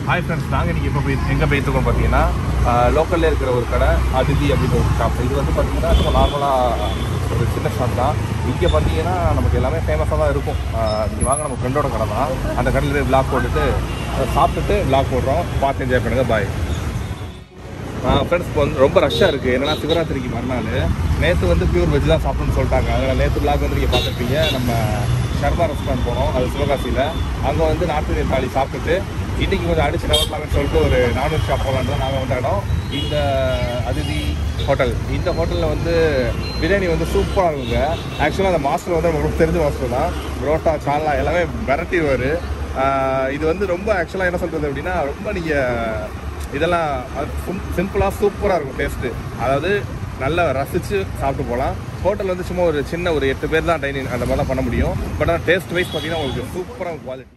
Hi friends, நாங்கள் இன்றைக்கி இப்போ எங்கே போயிட்டுருக்கோம் பார்த்தீங்கன்னா லோக்கல்லே இருக்கிற ஒரு கடை அதிதி அப்படின்னு ஒரு ஷாப். இது வந்து பார்த்தீங்கன்னா நம்ம நார்மலாக ஒரு சின்ன ஷாப் தான். இங்கே பார்த்தீங்கன்னா நமக்கு எல்லாமே ஃபேமஸாக தான் இருக்கும். இங்கே வாங்க, நம்ம ஃப்ரெண்டோட கடை தான். அந்த கடையில் போய் விளாக் போட்டுட்டு சாப்பிட்டுட்டு விளாக் போடுறோம். பார்த்து என்ஜாய் பண்ணுங்கள். Bye friends. இப்போ வந்து ரொம்ப ரஷ்ஷாக இருக்குது. என்னென்னா சிவராத்திரிக்கு மறுநாள். நேற்று வந்து பியூர் வெஜ் தான் சாப்பிட்ணுன்னு சொல்லிட்டாங்க. அதனால் நேற்று விளாக் வந்து நீங்கள் பார்த்துருப்பீங்க. நம்ம ஷர்மா ரெஸ்டாரண்ட் போனோம், அது சிவகாசியில். அங்கே வந்து நார்த் இந்தியன் தாலி சாப்பிட்டுட்டு இன்றைக்கி கொஞ்சம் அடிச்சு டெவலப்மெண்ட் சொல்லிட்டு ஒரு நான்வெஜ் ஷாப் போகலான்னு நாங்கள் வந்த இடம் இந்த அதிதி ஹோட்டல். இந்த ஹோட்டலில் வந்து பிரியாணி வந்து சூப்பராக இருக்குங்க. ஆக்சுவலாக அந்த மாஸ்டர் வந்து நமக்கு தெரிஞ்ச மாஸ்டர் தான். புரோட்டா, சால்னா எல்லாமே மிரட்டிடுவார். இது வந்து ரொம்ப ஆக்சுவலாக என்ன சொல்கிறது அப்படின்னா, ரொம்ப நீங்கள் இதெல்லாம் சிம்பிளாக சூப்பராக இருக்கும் டேஸ்ட்டு. அதாவது நல்லா ரசித்து சாப்பிட்டு போகலாம். ஹோட்டல் வந்து சும்மா ஒரு சின்ன ஒரு 8 பேர் தான் டைனிங் அந்த மாதிரி தான் பண்ண முடியும். பட் ஆனால் டேஸ்ட் வைஸ் பார்த்தீங்கன்னா உங்களுக்கு சூப்பராக குவாலிட்டி.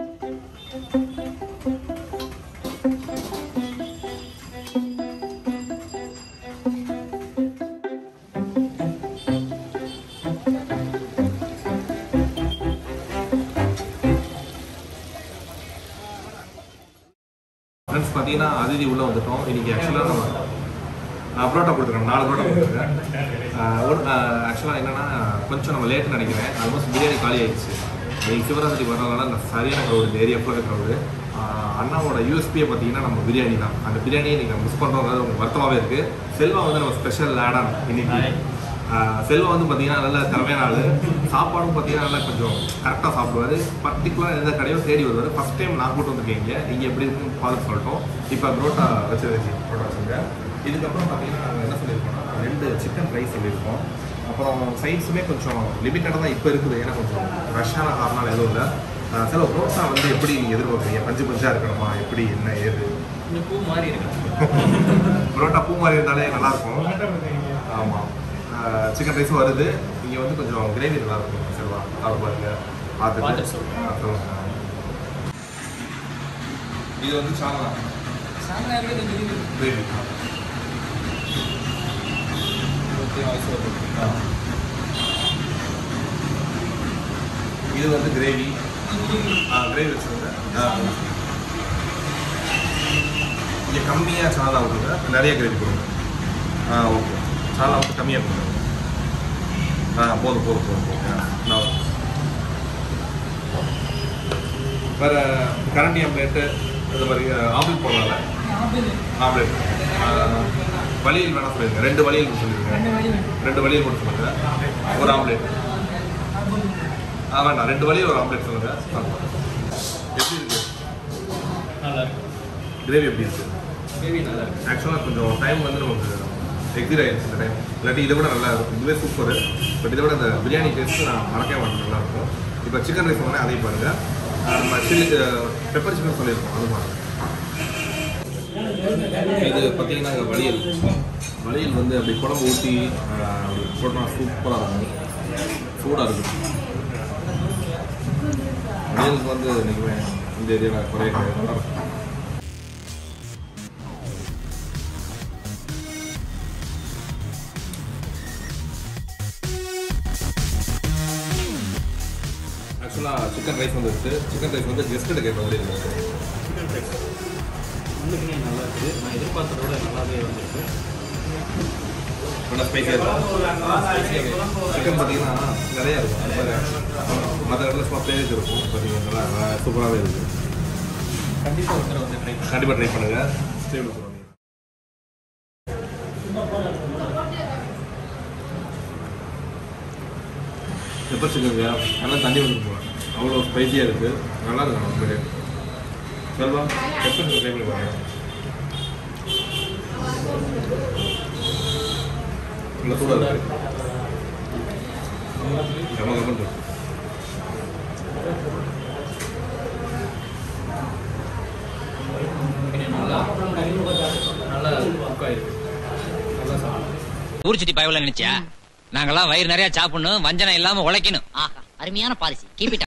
ஃப்ரெண்ட்ஸ் பார்த்தீங்கன்னா அதிதி உள்ளே வந்துட்டோம். இன்றைக்கி ஆக்சுவலாக நம்ம புரோட்டா கொடுத்துருக்கோம். 4 புரோட்டா கொடுத்துருக்கேன். ஆக்சுவலாக என்னென்னா கொஞ்சம் நம்ம லேட்டுன்னு நினைக்கிறேன். ஆல்மோஸ்ட் பிரியாணி காலி ஆகிடுச்சு. இன்றைக்கி சிவராத்திரி வரனால இந்த சரியான க்ரௌடு, இந்த ஏரியா ஃபுல்லாக க்ரௌடு. அண்ணாவோட யூஎஸ்பியை பார்த்தீங்கன்னா நம்ம பிரியாணி தான். அந்த பிரியாணியை நீங்கள் மிஸ் பண்ணுறோங்கிறது உங்களுக்கு வருத்தமாகவே இருக்குது. செல்வா வந்து நம்ம ஸ்பெஷல் ஆட் ஆன் இன்றைக்கி. செல்வா வந்து பார்த்தீங்கன்னா நல்லா திறமையான ஆள். சாப்பாடும் பார்த்தீங்கன்னா நல்லா கொஞ்சம் கரெக்டாக சாப்பிடுவார். பர்டிகுலராக எந்த கடையும் தேடி வருவார். ஃபஸ்ட் டைம் நான் கூட்டு வந்துருக்கீங்க, இங்கே எப்படி இருக்குன்னு பார்த்து சொல்லிட்டோம். இப்போ புரோட்டா வச்சு புரோட்டா வச்சுங்க. இதுக்கப்புறம் பார்த்தீங்கன்னா நாங்கள் என்ன சொல்லியிருக்கோம்னா 2 சிக்கன் ரைஸ் சொல்லியிருக்கோம். அப்புறம் சைட்ஸுமே கொஞ்சம் லிமிட்டடாக தான் இப்போ இருக்குது. ஏன்னா கொஞ்சம் ரஷ்ஷான காரணம் எதுவும் இல்லை. சில புரோட்டா வந்து எப்படி நீங்கள் எதிர்பார்க்குறீங்க? பஞ்சாக இருக்கணுமா? எப்படி என்ன ஏது? பூ மாதிரி இருக்கு. புரோட்டா பூ மாதிரி இருந்தாலே நல்லாயிருக்கும். ஆமாம், சிக்கன் ரைஸும் வருது. இங்கே வந்து கொஞ்சம் கிரேவி நல்லாயிருக்கும். சரிவா பாருங்க, பார்த்துட்டு சொல்லுங்கள். இது வந்து சால்னா கிரேவி. இது வந்து கிரேவி. கிரேவி வச்சுருங்க. இங்கே கம்மியாக சாலா கொடுங்க, நிறைய கிரேவி கொடுங்க. ஓகே, சாலா வந்து கம்மியாக கொடுங்க. போதும். வேறு கரண்டி ஆம்லேட்டு இந்த மாதிரி ஆம்லேட் போடலாம்ல? ஆம்லேட் வழியில் வேணால் சொல்லிடுங்க. 2 வழியில் சொல்லிடுங்க. 2 வழியில் மட்டும் சொல்லுங்கள். ஒரு ஆம்லேட் வேண்டாம், 2 வழியில் ஒரு ஆம்லேட் சொல்லுங்கள். எப்படி இருக்குது? நல்லா இருக்கு. கிரேவி எப்படி இருக்குது? கிரேவி நல்லா இருக்கு. ஆக்சுவலாக கொஞ்சம் டைம் வந்து நமக்கு எக்ஸிட் ஆகிடுச்சு இந்த டைம். இல்லாட்டி இதை விட நல்லா இருக்கும். இதுவே சூப்பர். பட் இதை விட இந்த பிரியாணி டேஸ்ட்டு நான் மறக்கவே மாட்டேன், நல்லாயிருக்கும். இப்போ சிக்கன் ரைஸ் சொன்னேன், அதையும் பாருங்கள். நம்ம சில்லி பெப்பர் சிக்கன் சொல்லியிருக்கோம், அது பாருங்கள். இது பார்த்தீங்கன்னா வழியில் வந்து அப்படி குழம்பு ஊற்றி அப்படி போட்டோம்னா சூப்பராக இருக்கும். சூடாக இருக்கும். வழியலுக்கு வந்து நீங்கள் இந்த ஏரியாவில் குறைய நல்லாயிருக்கும். ஆக்சுவலாக சிக்கன் ரைஸ் வந்துருச்சு. சிக்கன் ரைஸ் வந்து கெஸ்ட்டு கேட்பேன். வழியில் சிக்கன் ரைஸ் இன்னுமே நல்லா இருக்குது. நான் எதிர்பார்த்தத விட நல்லாவே வந்துருக்கு. நல்லா ஸ்பைஸியாக இருக்கும். சிக்கன் பார்த்தீங்கன்னா நிறையா இருக்கும். மற்ற இடத்துல சும்மா பிளேஸ் இருக்கும். பார்த்தீங்கன்னா நல்லா சூப்பராகவே இருக்குது. கண்டிப்பாக ஒருத்தர் வந்து கண்டிப்பாக ட்ரை பண்ணுங்கள். ஸ்டேபிள் சொல்லுவாங்க. பெப்பர் சிக்கனுங்க நல்லா தண்ணி வந்து போவேன். அவ்வளோ ஸ்பைஸியாக இருக்குது. நல்லா இருக்கும். நம்ம சொல்வா பெப்பர் சிக்கன் ட்ரை பண்ணி பாருங்க. நல்லா சூடாக இருக்குது. கம்மன் இருக்கு. நல்லா குக் ஆயிருக்கு. நல்லா சாப்பிடும். ஊர் சுத்தி பயவல நினைச்சா? நாங்கெல்லாம் வயிறு நிறைய சாப்பிடணும், வஞ்சனம் இல்லாம உழைக்கணும். ஆஹா, அருமையான பாலிசி. Keep it